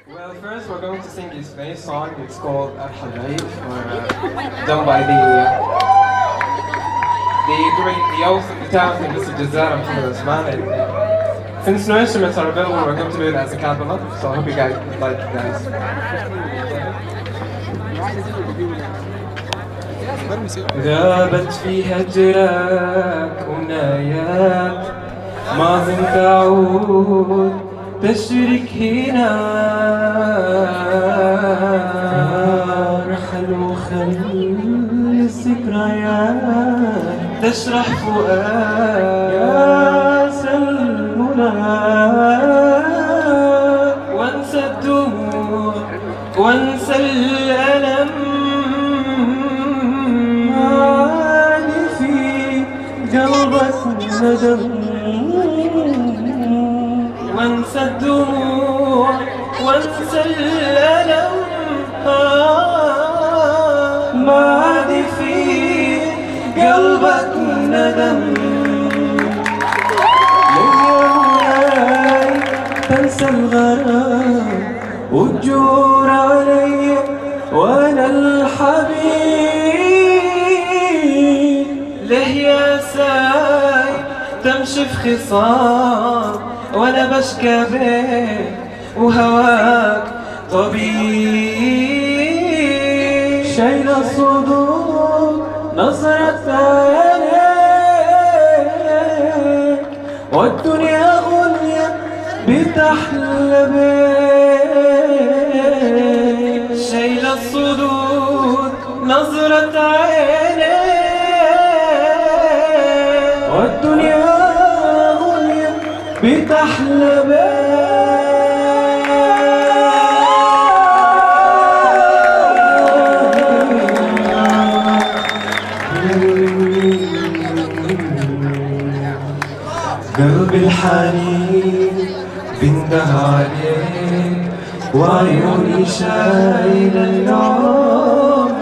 Well, first we're going to sing his famous song. It's called Al-Habaib, done by the oath of the talented Mr. Jazzar Muhammad Osman. Since no instruments are available, we're going to do it as a cappella. So I hope you guys like it, guys. غابت في هجرك أمنيات ما زلت تعود تشرك هنا رحل وخلي الذكريات تشرح فؤاد يا سلمنا وانسى الدموع وانسى الألم عالي في قلبك ندم وانسى الدموع وانسى الألم ما عاد في قلبك ندم ليه تنسى الغرام وتجور علي وانا الحبيب ليه يا ساي تمشي في خصام وانا بشكى بيك وهواك طبيب شايل الصدور نظرة عينيك والدنيا غنية بتحلى بيك شايل الصدور نظرة عينيك والدنيا بتحلى بيك قلبي الحنين بنده عليك وعيوني شايلة اللوم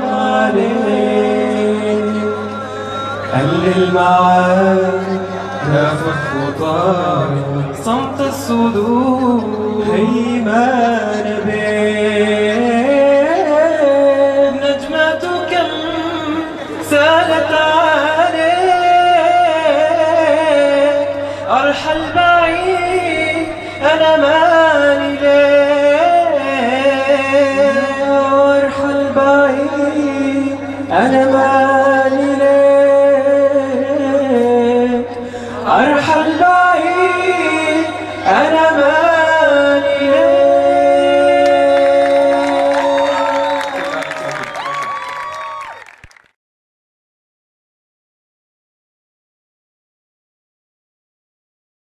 عليك قلل معاك كافك وطار صمت الصدور هيمان بين نجمة كم سالت عليك أرحل بعيد أنا مالي ليك أرحل بعيد أنا مالي ليك أرحل